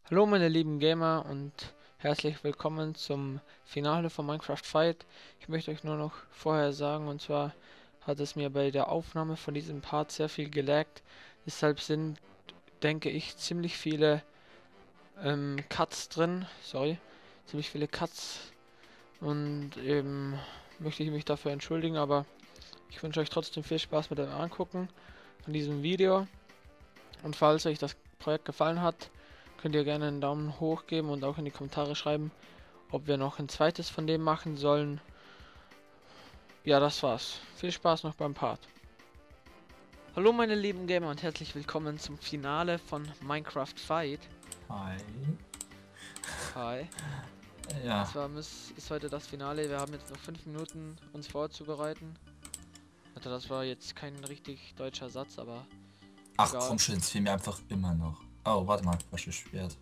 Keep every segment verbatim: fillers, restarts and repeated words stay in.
Hallo meine lieben Gamer und herzlich willkommen zum Finale von Minecraft Fight. Ich möchte euch nur noch vorher sagen, und zwar hat es mir bei der Aufnahme von diesem Part sehr viel gelaggt. Deshalb sind, denke ich, ziemlich viele ähm, Cuts drin. Sorry, ziemlich viele Cuts. Und eben möchte ich mich dafür entschuldigen, aber ich wünsche euch trotzdem viel Spaß mit dem Angucken von diesem Video. Und falls euch das Projekt gefallen hat, könnt ihr gerne einen Daumen hoch geben und auch in die Kommentare schreiben, ob wir noch ein zweites von dem machen sollen. Ja, das war's. Viel Spaß noch beim Part. Hallo meine lieben Gamer und herzlich willkommen zum Finale von Minecraft Fight. Hi. Hi. Ja. Und zwar ist heute das Finale. Wir haben jetzt noch fünf Minuten uns vorzubereiten. Also das war jetzt kein richtig deutscher Satz, aber Ach egal. komm schon, es fehlen mir einfach immer noch. Oh, warte mal, was ist Schwert?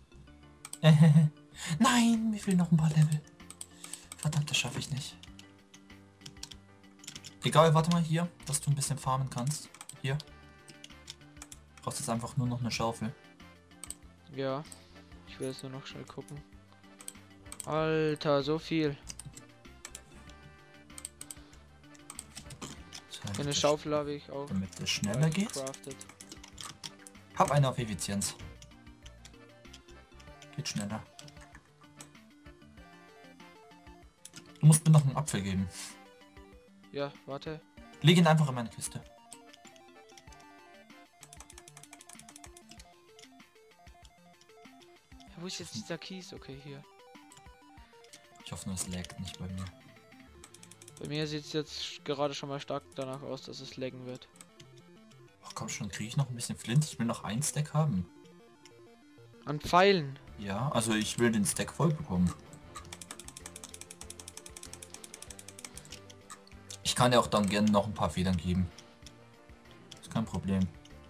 Nein, mir fehlen noch ein paar Level. Verdammt, das schaffe ich nicht. Egal, warte mal hier, dass du ein bisschen farmen kannst. Hier. Du brauchst jetzt einfach nur noch eine Schaufel. Ja, ich will jetzt nur noch schnell gucken. Alter, so viel. So, Eine Schaufel habe ich auch. damit es schneller geht. Crafted. Hab eine auf Effizienz. Geht schneller. Du musst mir noch einen Apfel geben. Ja, warte. Leg ihn einfach in meine Kiste. Wo ist jetzt dieser Kies? Okay, hier. Ich hoffe nur, es laggt nicht bei mir. Bei mir sieht es jetzt gerade schon mal stark danach aus, dass es laggen wird. Ach komm schon, kriege ich noch ein bisschen Flint? Ich will noch ein Stack haben. An Pfeilen. Ja, also ich will den Stack voll bekommen. Ich kann ja auch dann gerne noch ein paar Federn geben. Ist kein Problem.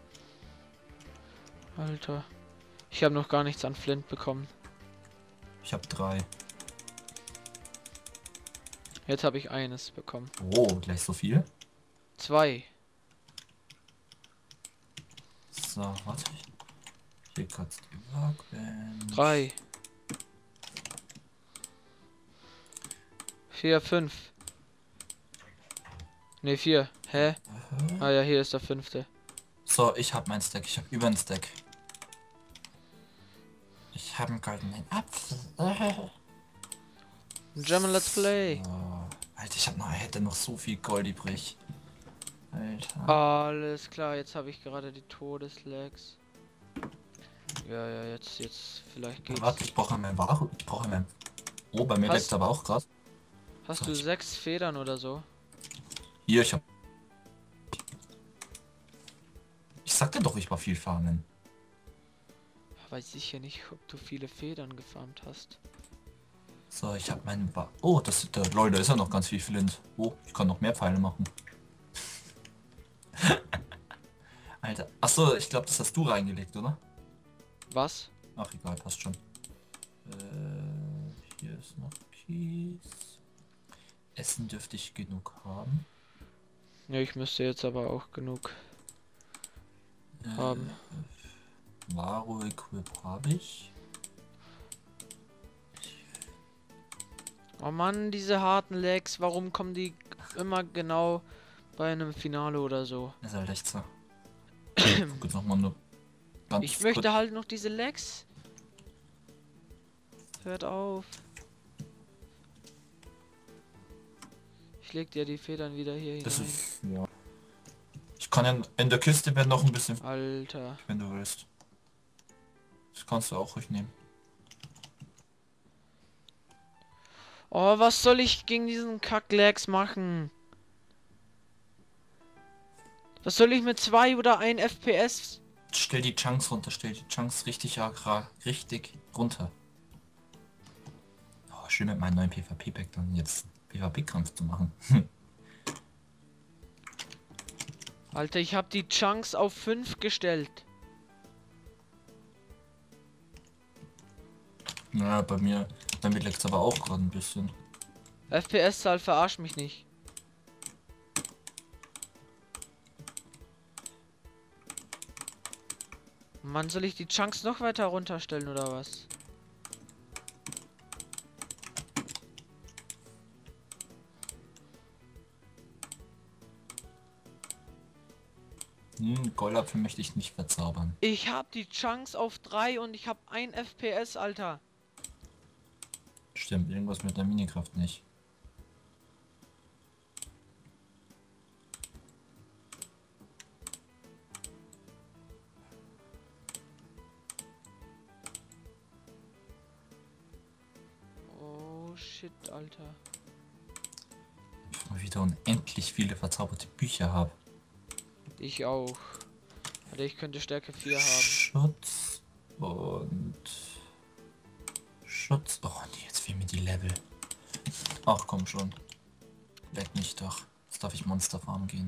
Alter. Ich habe noch gar nichts an Flint bekommen. Ich habe drei. Jetzt habe ich eines bekommen. Oh, gleich so viel? Zwei. So, warte. Hier kratzt die Workbench. Drei. Vier, fünf. Ne, vier. Hä? Ah ja, hier ist der fünfte. So, ich habe mein Stack. Ich habe über einen Stack. Ich habe einen goldenen Apfel. German Let's Play. So. Alter, ich hab noch, hätte noch so viel Gold übrig. Alter. Alles klar, jetzt habe ich gerade die Todeslags. Ja, ja, jetzt, jetzt, vielleicht geht's. Warte, ich brauche mein Ware. Ich brauche mein. Oh, bei mir Hast- leckt aber auch gerade. Hast So, du ich- sechs Federn oder so? Hier, ich hab. Ich sagte doch, ich war viel farmen. Weiß ich ja nicht, ob du viele Federn gefarmt hast. So, ich habe meinen ba Oh, das ist der Leute, ist ja noch ganz viel Flint. Oh, ich kann noch mehr Pfeile machen. Alter. Achso, ich glaube, das hast du reingelegt, oder? Was? Ach egal, passt schon. Äh, hier ist noch Kies. Essen dürfte ich genug haben. Ja, ich müsste jetzt aber auch genug Äh, haben. Varo Equip habe ich. Oh Mann, diese harten Lags, warum kommen die immer genau bei einem Finale oder so? Ist halt echt so. Ich guck jetzt noch mal nur ganz Ich möchte kurz. halt noch diese Lags. Hört auf. Ich leg dir die Federn wieder hier Das hinein. ist, ja. Ich kann in, in der Kiste werden noch ein bisschen, Alter. wenn du willst. Das kannst du auch ruhig nehmen. Oh, was soll ich gegen diesen Kack-Lags machen? Was soll ich mit zwei oder ein F P S? Stell die Chunks runter, stell die Chunks richtig agra, richtig runter. Oh, schön mit meinem neuen PvP-Pack dann jetzt PvP-Kampf zu machen. Alter, ich habe die Chunks auf fünf gestellt. Ja, bei mir, bei mir leckt's aber auch gerade ein bisschen. F P S-Zahl verarscht mich nicht. Mann, soll ich die Chunks noch weiter runterstellen oder was? Hm, Goldapfel möchte ich nicht verzaubern. Ich hab die Chunks auf drei und ich hab ein F P S, Alter. Stimmt, irgendwas mit der Minikraft nicht. Oh shit, Alter. Ich mal wieder unendlich viele verzauberte Bücher habe. Ich auch. Alter, ich könnte Stärke vier haben. Schutz und Schutz. Oh nee, jetzt fehlen mir die Level. Ach komm schon. Leck mich doch. Jetzt darf ich Monster farmen gehen.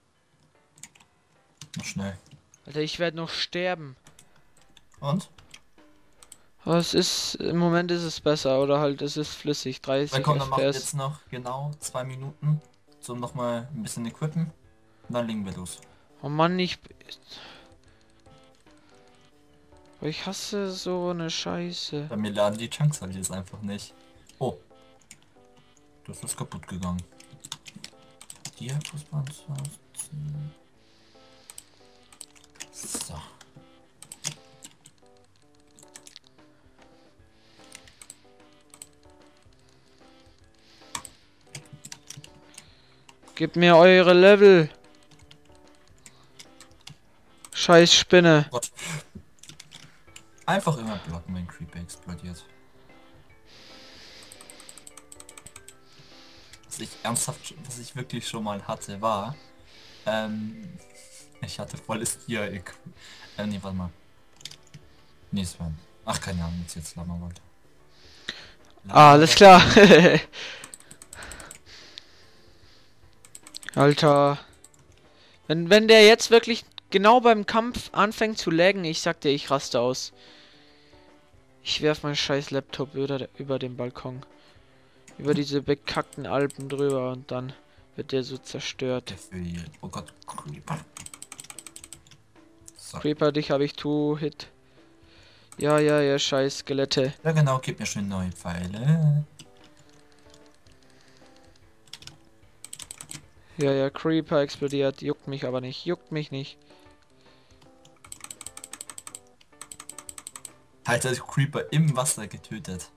Noch schnell. Alter, ich werde noch sterben. Und? Aber es ist, im Moment ist es besser, oder halt, es ist flüssig, Dann dreißig komm, dann machen wir F P S. jetzt noch genau zwei Minuten zum nochmal ein bisschen equippen. Und dann legen wir los. Oh Mann, ich... Ich hasse so eine Scheiße. Bei mir laden die Chunks halt jetzt einfach nicht. Oh. Das ist kaputt gegangen. Die Fußbahn. So. Gebt mir eure Level. Scheiß Spinne. Gott. Einfach immer blocken, wenn Creeper explodiert. Was ich ernsthaft, was ich wirklich schon mal hatte, war, ähm, ich hatte volles Gear. Äh, nee, warte mal. Nee, es war, ach, keine Ahnung, jetzt jetzt labern wollte. Ah, alles klar. Alter. Wenn, wenn der jetzt wirklich genau beim Kampf anfängt zu laggen, ich sag dir, ich raste aus. Ich werf meinen scheiß Laptop über, über den Balkon. Über diese bekackten Alpen drüber und dann wird der so zerstört. Oh Gott, Creeper. So. Creeper, dich habe ich to-hit. Ja, ja, ja, scheiß Skelette. Ja genau, gib mir schön neue Pfeile. Ja, ja, Creeper explodiert. Juckt mich aber nicht. Juckt mich nicht. Alter, ist Creeper im Wasser getötet.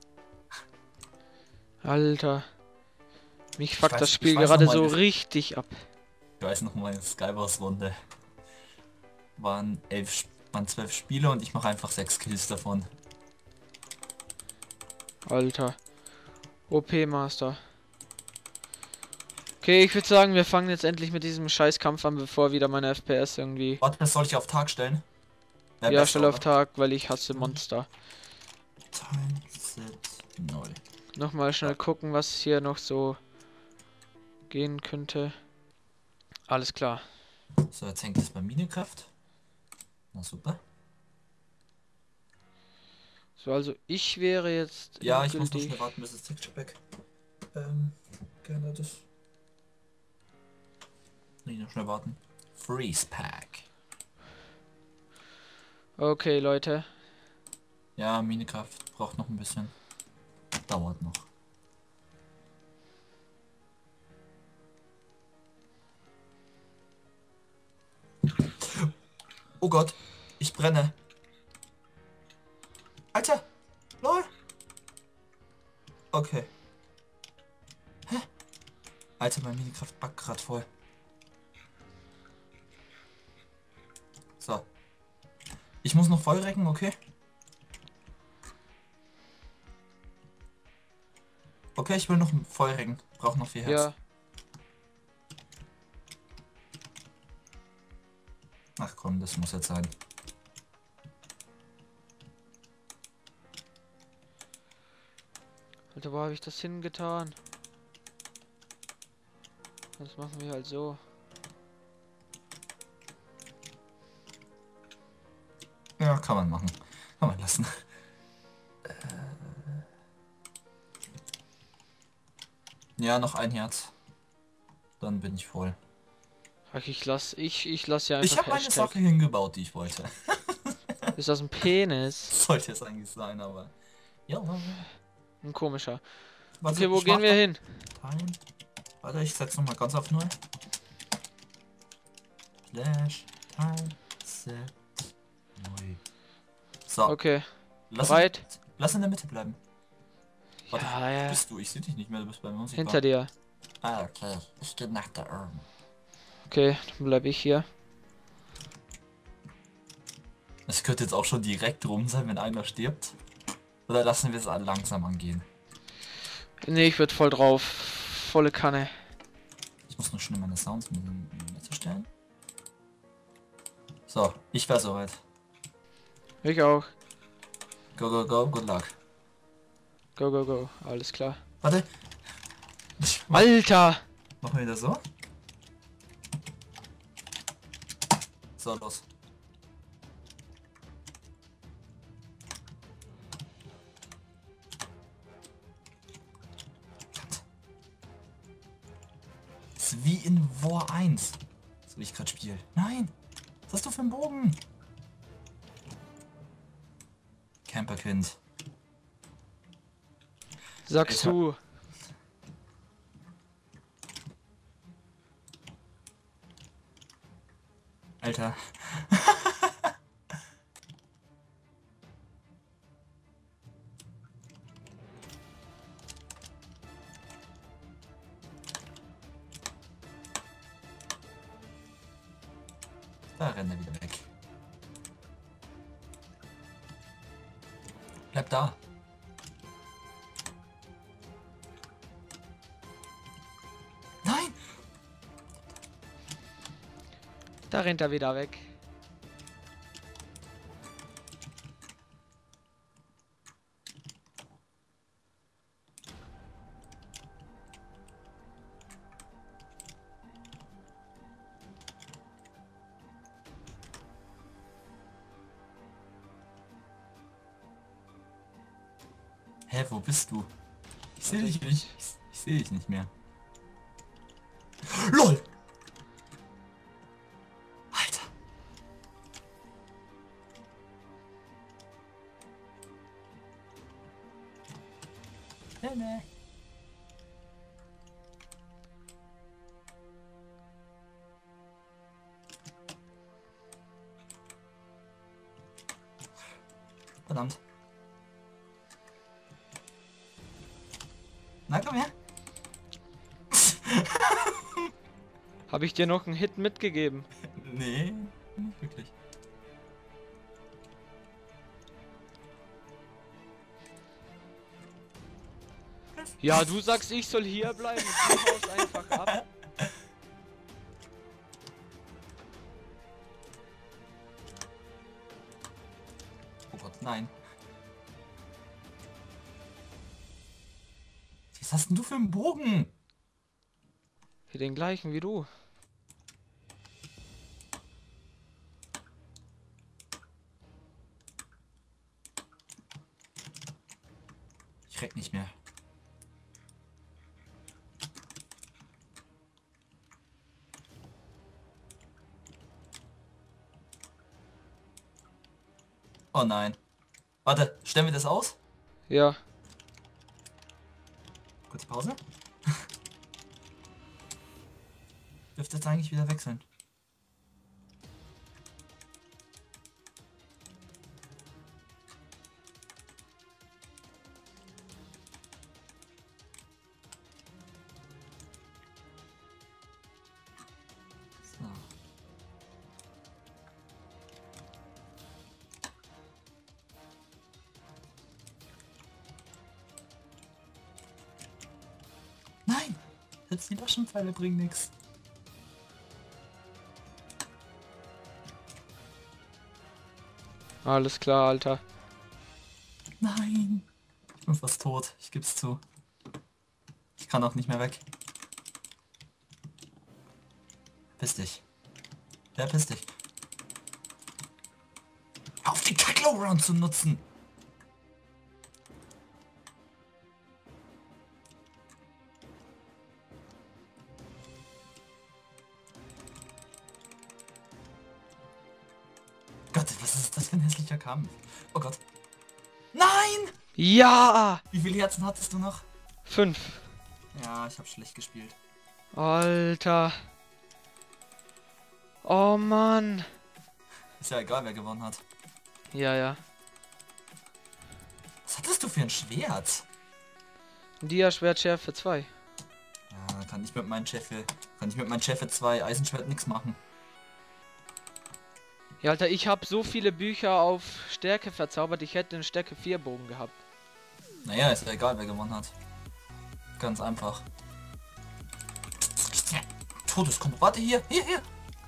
Alter. Mich fuckt weiß- das ich Spiel weiß gerade noch mal, so das- richtig ab. Ich weiß noch mal, Skywars-Runde. Waren elf, waren zwölf Spiele und ich mache einfach sechs Kills davon. Alter. O P-Master. Okay, ich würde sagen, wir fangen jetzt endlich mit diesem Scheißkampf an, bevor wieder meine F P S irgendwie... Warte, das soll ich auf Tag stellen? Wär Ja, besser, stell auf oder? Tag, weil ich hasse Monster. Time set null. Nochmal schnell gucken, was hier noch so gehen könnte. Alles klar. So, jetzt hängt es bei Minecraft. Na super. So, also ich wäre jetzt Ja, ich muss noch endgültig- schnell warten, bis das Texture Pack ähm, geändert ist. Nee, noch schnell warten. Freeze Pack. Okay, Leute. Ja, Minecraft braucht noch ein bisschen. Dauert noch. Oh Gott, ich brenne. Alter, lol. Okay. Hä? Alter, mein Minecraft backt gerade voll. So. Ich muss noch voll recken, okay? Okay, ich will noch voll recken. Brauch noch vier Herz. Ja. Ach komm, das muss jetzt sein. Alter, wo habe ich das hingetan? Das machen wir halt so. Ja, kann man machen. Kann man lassen. Äh. Ja, noch ein Herz. Dann bin ich voll. Ach, ich lass, ich, ich lass ja Ich einfach habe eine Hashtag. Sache hingebaut, die ich wollte. Ist das ein Penis? Sollte es eigentlich sein, aber... Ja, Ein komischer. warte, Okay, wo ich gehen mach wir dann- hin? Time. Warte, ich setze nochmal ganz auf null. Flash, Time, Set, neu. So, Okay. lass, Bereit? lass in der Mitte bleiben. Warte, Ja, wo ja. bist du? Ich sehe dich nicht mehr, du bist bei mir unsichtbar. Hinter dir. Ah, okay. Ich gehe nach da oben. Okay, dann bleib ich hier. Es könnte jetzt auch schon direkt rum sein, wenn einer stirbt. Oder lassen wir es alle langsam angehen? Nee, ich würde voll drauf. Volle Kanne. Ich muss nur schnell meine Sounds mit in die Mitte stellen. So, ich wäre soweit. Ich auch. Go, go, go, good luck. Go, go, go. Alles klar. Warte. Ich mach, Alter! machen wir wieder so. So, los. Das ist wie in War eins. So wie ich gerade spiele. Nein! Was hast du für einen Bogen? Camperkind. Sagst Alter. du. Alter. Da rennt er wieder weg. Bleib da. Nein! Da rennt er wieder weg. Hä, wo bist du? Ich sehe dich nicht. Ich, ich sehe dich nicht mehr. LOL! Alter! Nee, nee. Verdammt. Na, komm her. Habe ich dir noch einen Hit mitgegeben? Nee, nicht wirklich. Ja, du sagst, ich soll hier bleiben und du haust einfach ab. Oh Gott, nein. Was hast denn du für einen Bogen? Für den gleichen wie du. Ich reck nicht mehr. Oh nein. Warte, stellen wir das aus? Ja. Kurze Pause. Dürfte jetzt eigentlich wieder wechseln. So. Nein! Selbst die Taschenpfeile bringen nichts. Alles klar, Alter. Nein! Ich bin fast tot, ich geb's zu. Ich kann auch nicht mehr weg. Piss dich. Wer piss dich? Hör auf, den Kack-Low-Round zu nutzen! Gott, was ist das das für ein hässlicher Kampf? Oh Gott. Nein! Ja! Wie viele Herzen hattest du noch? Fünf. Ja, ich habe schlecht gespielt. Alter. Oh Mann. Ist ja egal, wer gewonnen hat. Ja, ja. Was hattest du für ein Schwert? Dia-Schwert Schärfe zwei. Ja, kann ich mit meinem Chef, kann ich mit meinem Chef zwei Eisenschwert nichts machen. Ja, Alter, ich habe so viele Bücher auf Stärke verzaubert, ich hätte einen Stärke vier Bogen gehabt. Naja, ist ja egal, wer gewonnen hat. Ganz einfach. Todeskombo. Warte, hier, hier, hier.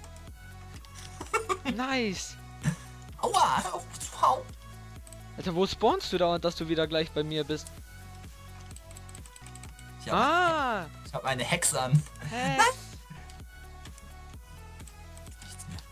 Nice. Aua, hör auf zu hauen. Alter, wo spawnst du da und dass du wieder gleich bei mir bist? Ich hab, Ah! ich hab eine Hexe an. Hä? Nichts mehr.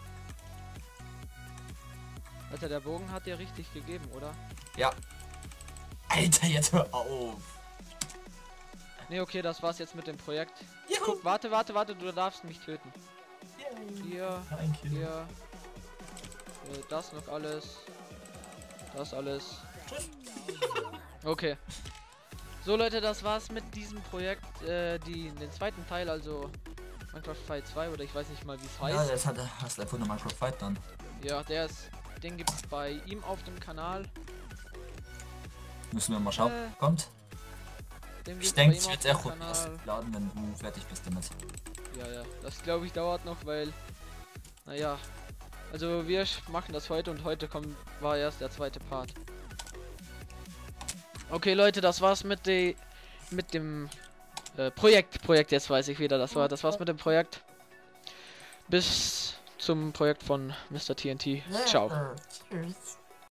Alter, der Bogen hat dir richtig gegeben, oder? Ja. Alter, jetzt hör auf. Ne, okay, das war's jetzt mit dem Projekt. Juhu. Guck, warte, warte, warte, du darfst mich töten. Hier, Ein Kill. hier. Äh, das noch alles. Das alles. Okay. So Leute, das war's mit diesem Projekt. Äh, die, den zweiten Teil, also Minecraft Fight zwei oder ich weiß nicht mal wie es Ja, heißt. das hat hast einfach nur Minecraft Fight dann. Ja, der ist. Den gibt's bei ihm auf dem Kanal. Müssen wir mal schauen. Äh, Kommt. Den Ich gibt's denke, bei es ihm wird auf sehr dem gut Kanal. laden, wenn du fertig bist damit. Ja, ja. Das glaube ich dauert noch, weil. Naja. Also wir sch- machen das heute und heute kommt war erst der zweite Part. Okay Leute, das war's mit de mit dem äh, Projekt. Projekt, jetzt weiß ich wieder, das war das war's mit dem Projekt. Bis zum Projekt von Mister T N T. Ciao. Tschüss.